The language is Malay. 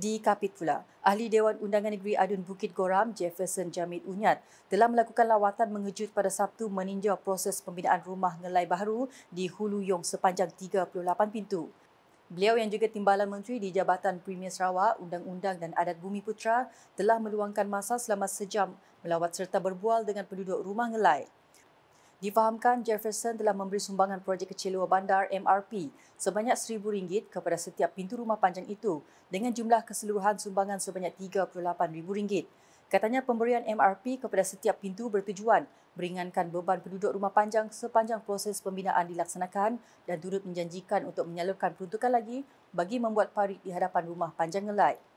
Di Kapit pula, Ahli Dewan Undangan Negeri Adun Bukit Goram, Jefferson Jamid Unyat, telah melakukan lawatan mengejut pada Sabtu meninjau proses pembinaan rumah ngelai baru di Hulu Yong sepanjang 38 pintu. Beliau yang juga Timbalan Menteri di Jabatan Premier Sarawak, Undang-Undang dan Adat Bumi Putra telah meluangkan masa selama sejam melawat serta berbual dengan penduduk rumah ngelai. Difahamkan Jefferson telah memberi sumbangan projek kecil luar bandar MRP sebanyak RM1,000 kepada setiap pintu rumah panjang itu dengan jumlah keseluruhan sumbangan sebanyak RM38,000. Katanya pemberian MRP kepada setiap pintu bertujuan meringankan beban penduduk rumah panjang sepanjang proses pembinaan dilaksanakan dan turut menjanjikan untuk menyalurkan peruntukan lagi bagi membuat parit di hadapan rumah panjang ngelai.